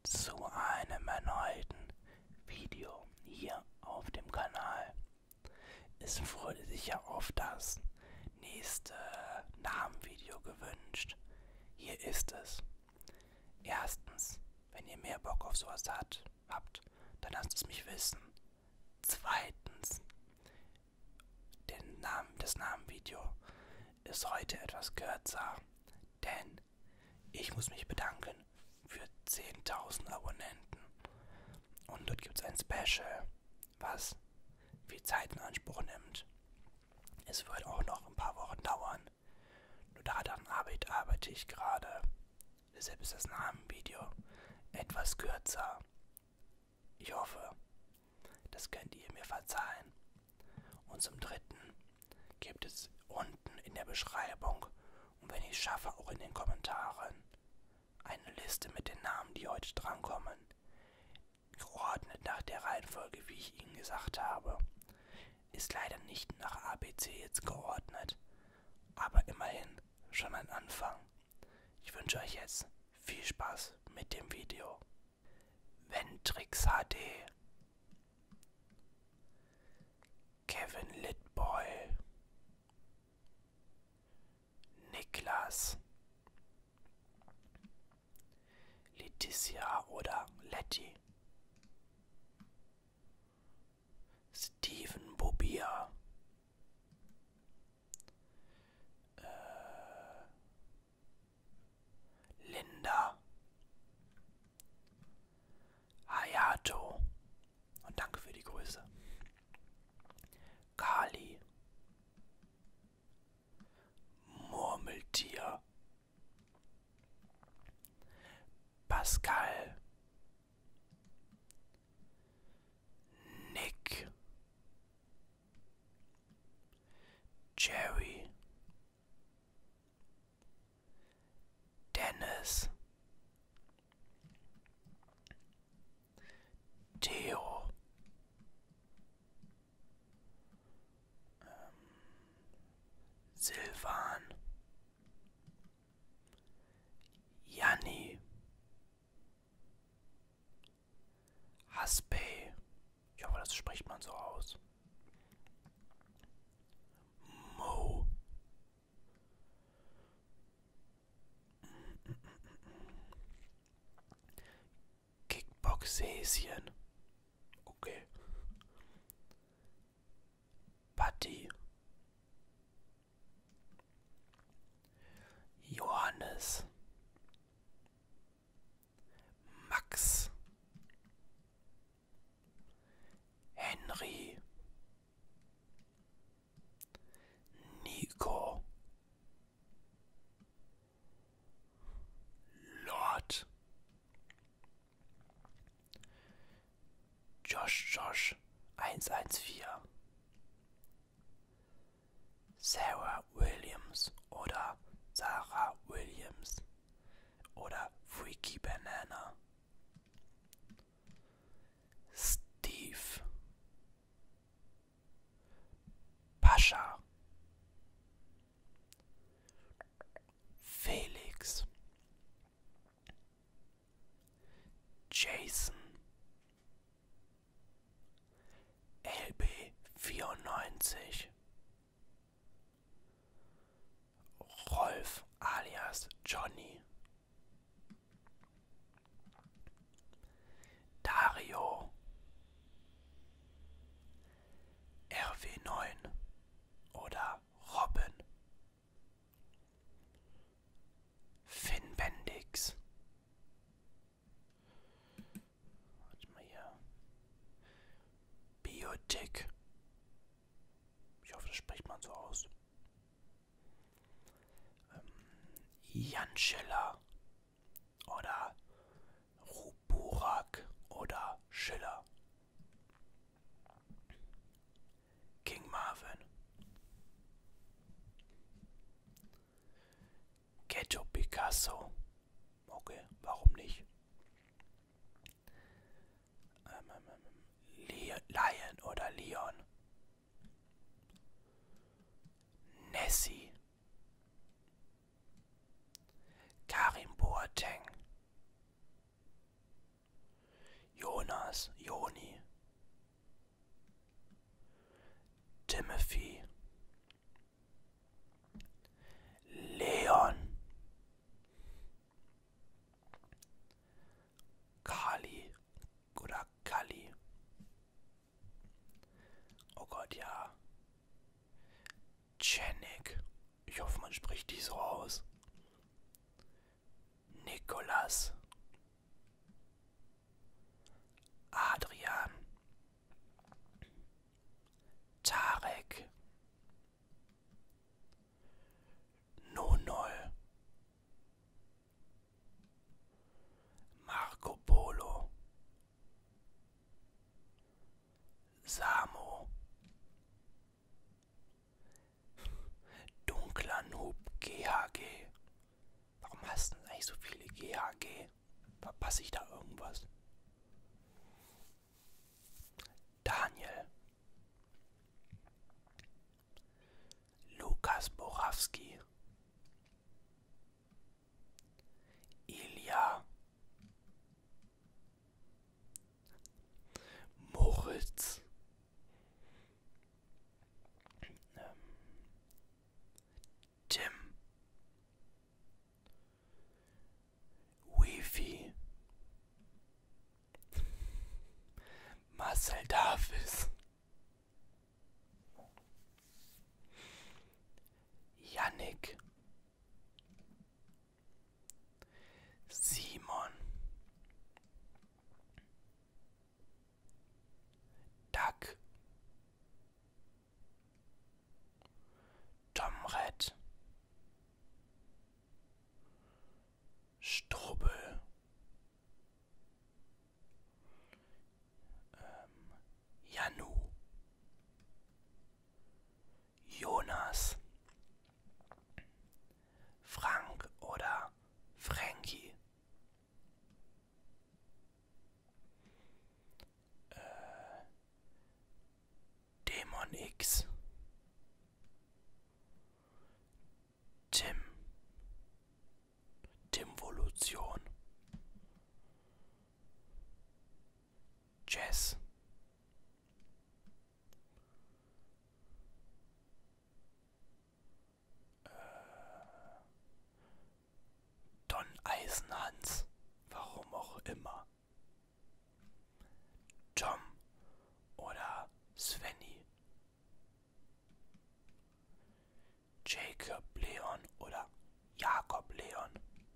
zu einem erneuten Video hier auf dem Kanal. Es wurde sich ja auf das nächste Namenvideo gewünscht. Hier ist es. Erstens, wenn ihr mehr Bock auf sowas habt, dann lasst es mich wissen. Zweitens, das Namenvideo ist heute etwas kürzer, denn ich muss mich bedanken für 10.000 Abonnenten. Und dort gibt es ein Special, was viel Zeit in Anspruch nimmt. Es wird auch noch ein paar Wochen dauern. Nur daran arbeite ich gerade. Deshalb ist das Namenvideo etwas kürzer. Ich hoffe, das könnt ihr mir verzeihen. Und zum Dritten gibt es unten in der Beschreibung und wenn ich es schaffe, auch in den Kommentaren eine Liste mit den Namen, die heute drankommen. Geordnet nach der Reihenfolge, wie ich Ihnen gesagt habe. Ist leider nicht nach ABC jetzt geordnet, aber immerhin schon ein Anfang. Ich wünsche euch jetzt viel Spaß mit dem Video. Ventrix HD, Kevin Litboy, Niklas, Leticia oder Letty, Steven Bobia, Linda, Hayato und danke für die Grüße, Kali, Murmeltier, Pascal, Nick, Jerry, Dennis, Theo, Silvan, Janni, Haspe, ich hoffe, das spricht man so aus, Mo, Kickbox-Häschen, okay, Patti, Johannes, Max, Henry, Nico, Lord, Josh 114, Sarah Williams oder Sarah Williams oder Freaky Banana, Steve, Pascha, Felix, Jason, LB94, Rolf alias Johnny, Dario, RW9 oder Robin, Finn Bendix, warte mal hier, Biotic, ich hoffe, das spricht man so aus, Jan Schiller oder Ruburak oder Schiller, King Marvin, Ghetto Picasso, okay, warum nicht, Lion oder Leon, Nessie, Karim Boateng, Jonas, Joni, Timothy, Leon, Kali oder Kali. Oh Gott, ja. Janik. Ich hoffe, man spricht die so aus. Nikolas. Adrian. Tarek. Nonol. Marco Polo. Samo. Dunkler Noob GHG. Warum hast du denn eigentlich so viele GHG? Verpasse ich da irgendwas? Daniel. Lukas Borowski. Ilja. Moritz. Tim. Wifi. Marcel Davis. Yannick. Simon. Duck. Tomred. Strubel. Janu. Jonas. Frank oder Frankie. Dämon X. Tim. Timvolution. Jess. Don Eisenhans. Warum auch immer. Tom oder Svenny. Jacob Leon oder Jakob Leon.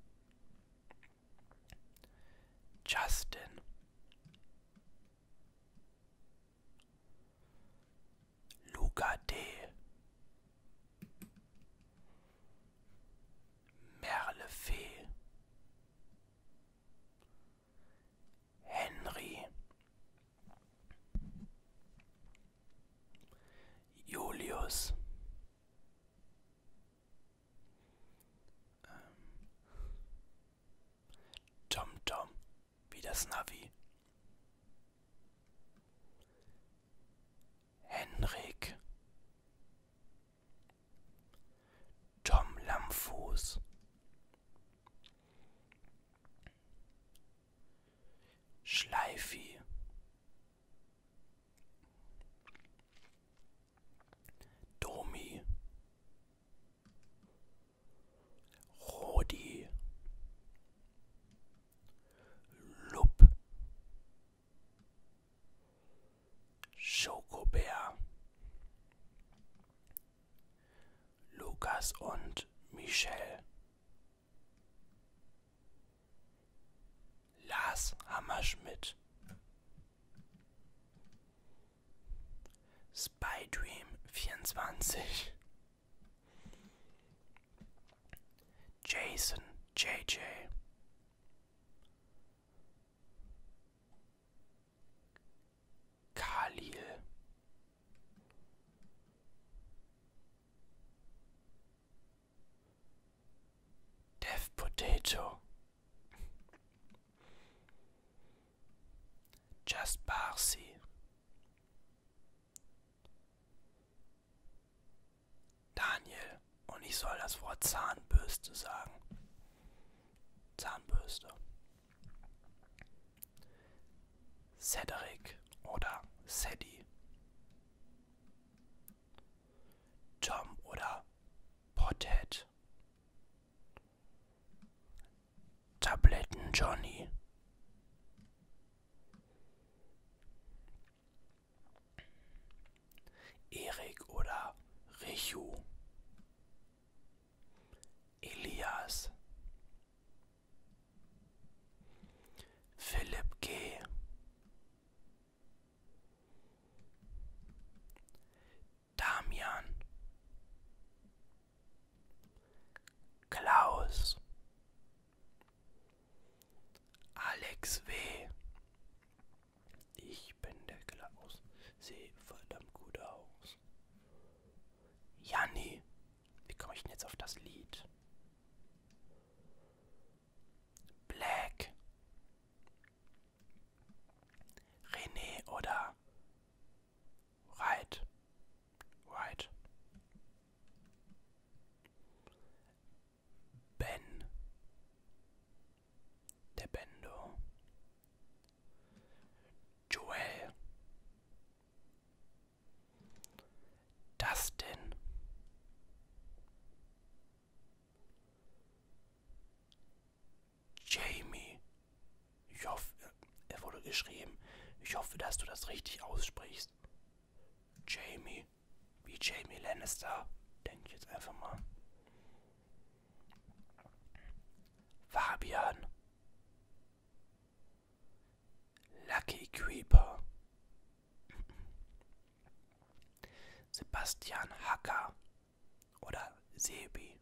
Justin. Luca D. Merle Fee. Henry. Julius. TomTom, wie das Navi. Henrik. Tom Lamfuß. Schleifi. Domi. Rodi. Lupp. Schokobär. Lukas und Michelle. Lars Hammerschmidt. Spydream 24. Jason JJ. Khalil. Dev Potato. Just Parsi. Daniel. Und ich soll das Wort Zahnbürste sagen. Zahnbürste. Cedric oder Sadie, Tom oder Pothead, Tabletten Johnny, Erik oder Richu, Elias, Philipp G., Damian, Klaus, Alex W. Ich bin der Klaus, sehe verdammt gut aus. Janni, wie komme ich denn jetzt auf das Lied? Black, René oder Right. Ben, der Bendo, Joel, Dustin, Jamie. Ich hoffe, er wurde geschrieben. Ich hoffe, dass du das richtig aussprichst. Jamie, wie Jamie Lannister, denke ich jetzt einfach mal. Fabian, Lucky Creeper, Sebastian Hacker oder Sebi,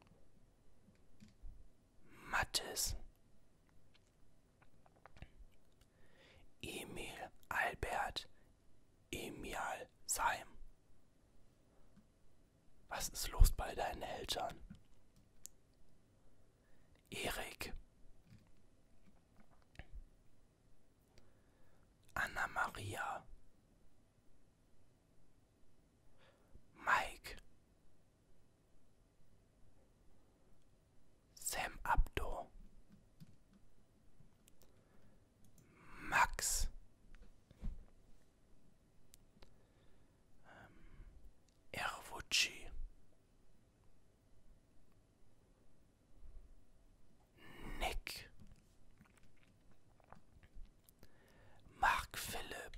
Mattes, Emil, Albert, Emial, Seim. Was ist los bei deinen Eltern? Erik, Anna Maria, Mike, Sam Abdo, Max, Erwutschi, Nick, Mark Philipp,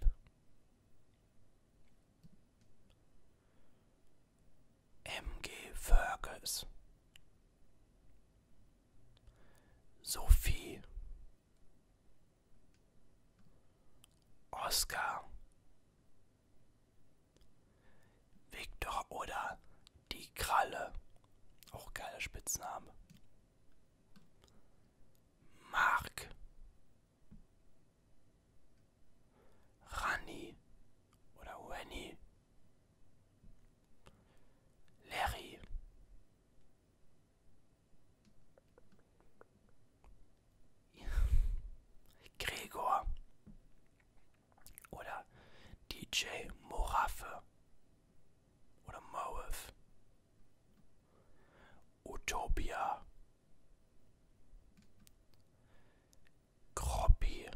MG Fergus, Sophie, Oscar, Victor oder die Kralle, auch geiler Spitzname, Mark, Rani oder Wenny, Larry, Gregor oder DJ Moraffe oder Moef, Utopia, Groppi,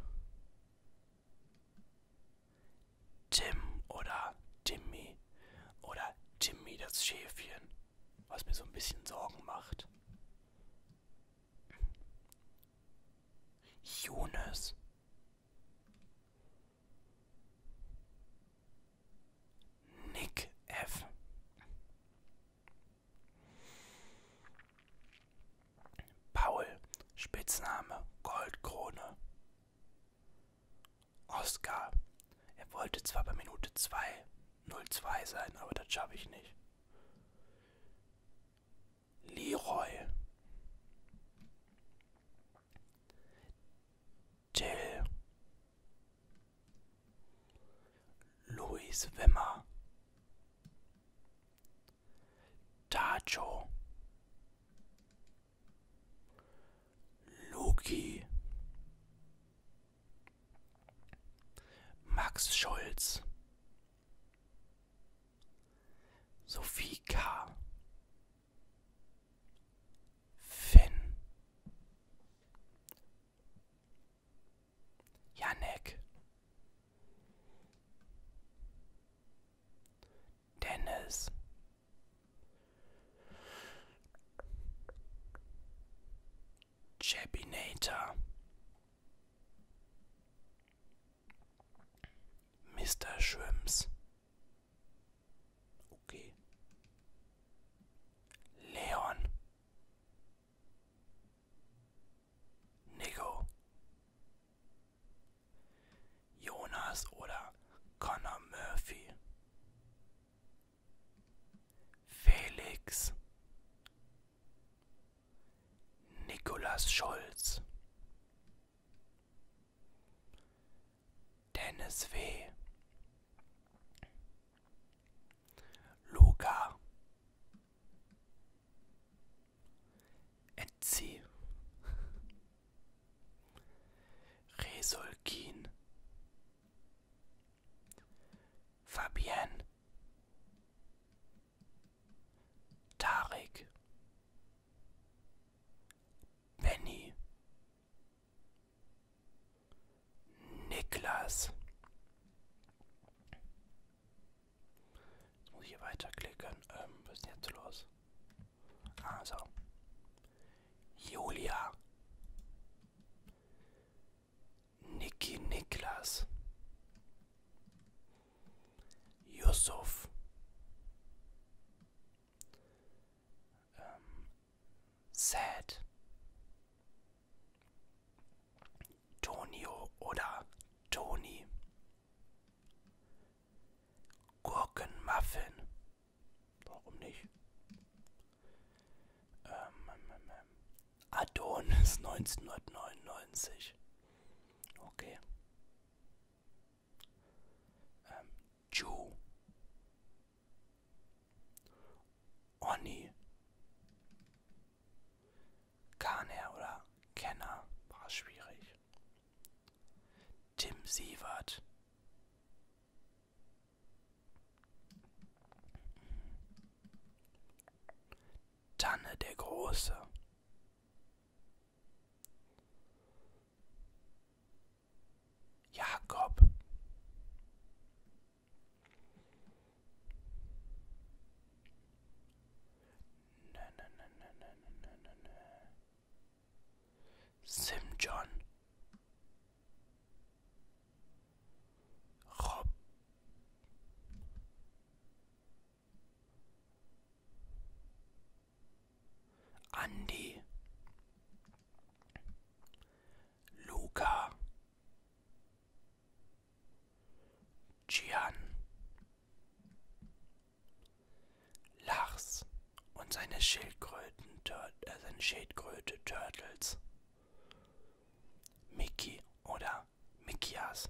Tim oder Timmy oder Timmy das Schäfchen, was mir so ein bisschen Sorgen macht. Jonas, Nick F., Paul, Spitzname Goldkrone, Oscar, er wollte zwar bei Minute 2:02 sein, aber das schaffe ich nicht. Leroy, Till, Luis Wimmer, Tacho, Luki, Max Schulz, Sophie K., Finn, Janek, Terminator, Mr. Shrimps, okay, Leon, Nico, Jonas oder Connor Murphy, Felix, Nicolas Schulz, Dennis W., Luca, Etzi, Resulkin, Fabienne, Tarek, Benny, Niklas. Jetzt muss ich hier weiterklicken. Was ist denn jetzt los? Also. Julia. Niki Niklas. Yusuf. Sad. Tonio oder Toni. Gurkenmuffin. Warum nicht? Adonis 1999. Okay. Ju. Onni. Kaner oder Kenner. War schwierig. Tim Sievert. Tanne der Große. Jakob. Sim John. Rob. Andi. Luca. Gian. Lars und seine Schildkröte Turtles. Mickey oder Mikias.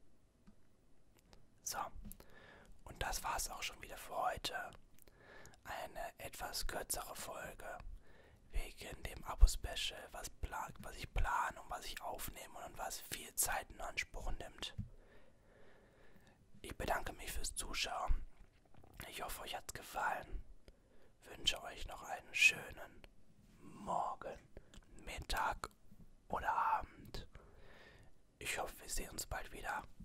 So, und das war's auch schon wieder für heute. Eine etwas kürzere Folge wegen dem Abo-Special, was ich plane und was ich aufnehme und was viel Zeit in Anspruch nimmt. Ich bedanke mich fürs Zuschauen. Ich hoffe, euch hat's gefallen. Wünsche euch noch einen schönen Morgen, Mittag oder Abend. Ich hoffe, wir sehen uns bald wieder.